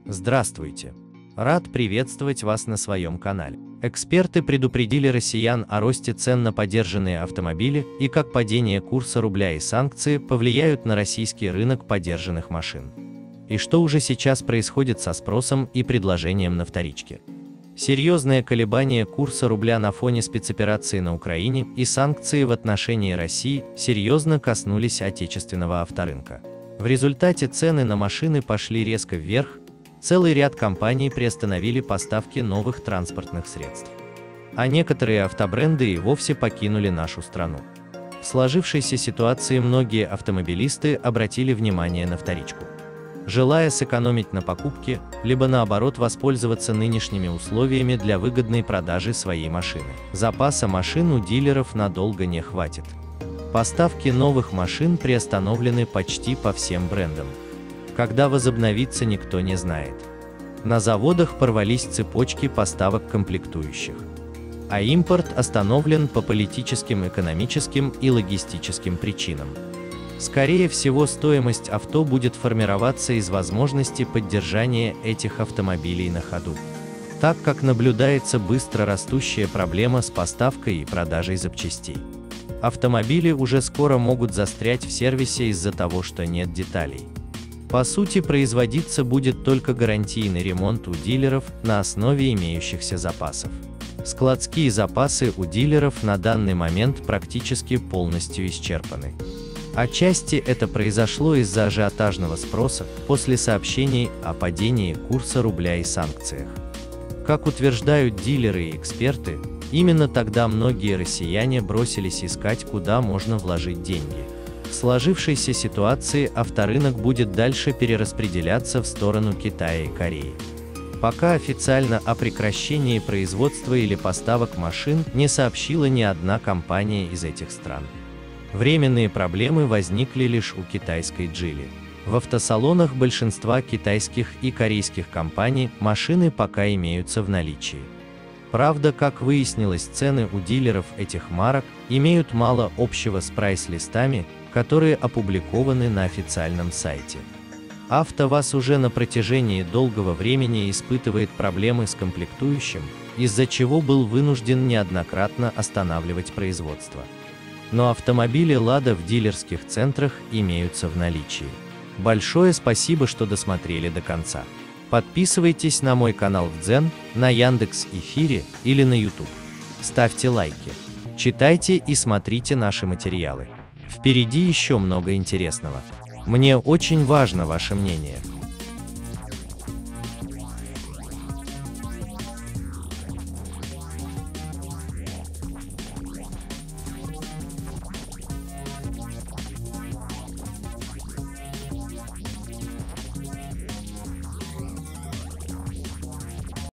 Здравствуйте! Рад приветствовать вас на своем канале. Эксперты предупредили россиян о росте цен на подержанные автомобили и как падение курса рубля и санкции повлияют на российский рынок подержанных машин. И что уже сейчас происходит со спросом и предложением на вторичке. Серьезные колебания курса рубля на фоне спецоперации на Украине и санкции в отношении России серьезно коснулись отечественного авторынка. В результате цены на машины пошли резко вверх, целый ряд компаний приостановили поставки новых транспортных средств. А некоторые автобренды и вовсе покинули нашу страну. В сложившейся ситуации многие автомобилисты обратили внимание на вторичку, желая сэкономить на покупке, либо наоборот воспользоваться нынешними условиями для выгодной продажи своей машины. Запаса машин у дилеров надолго не хватит. Поставки новых машин приостановлены почти по всем брендам. Когда возобновится, никто не знает. На заводах порвались цепочки поставок комплектующих. А импорт остановлен по политическим, экономическим и логистическим причинам. Скорее всего, стоимость авто будет формироваться из возможности поддержания этих автомобилей на ходу, так как наблюдается быстро растущая проблема с поставкой и продажей запчастей. Автомобили уже скоро могут застрять в сервисе из-за того, что нет деталей. По сути, производиться будет только гарантийный ремонт у дилеров на основе имеющихся запасов. Складские запасы у дилеров на данный момент практически полностью исчерпаны. Отчасти это произошло из-за ажиотажного спроса после сообщений о падении курса рубля и санкциях. Как утверждают дилеры и эксперты, именно тогда многие россияне бросились искать, куда можно вложить деньги. В сложившейся ситуации авторынок будет дальше перераспределяться в сторону Китая и Кореи. Пока официально о прекращении производства или поставок машин не сообщила ни одна компания из этих стран. Временные проблемы возникли лишь у китайской Geely. В автосалонах большинства китайских и корейских компаний машины пока имеются в наличии. Правда, как выяснилось, цены у дилеров этих марок имеют мало общего с прайс-листами, которые опубликованы на официальном сайте. АвтоВАЗ уже на протяжении долгого времени испытывает проблемы с комплектующим, из-за чего был вынужден неоднократно останавливать производство. Но автомобили «Лада» в дилерских центрах имеются в наличии. Большое спасибо, что досмотрели до конца. Подписывайтесь на мой канал в Дзен, на Яндекс.Эфире или на YouTube. Ставьте лайки. Читайте и смотрите наши материалы. Впереди еще много интересного. Мне очень важно ваше мнение.